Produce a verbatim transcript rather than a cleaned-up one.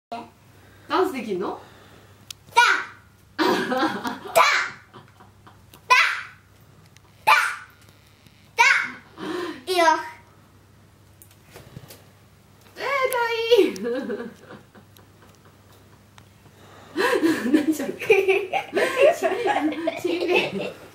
ダンスできんの？ だだだだだいいよ。 えー、かわいい何それしんべヱ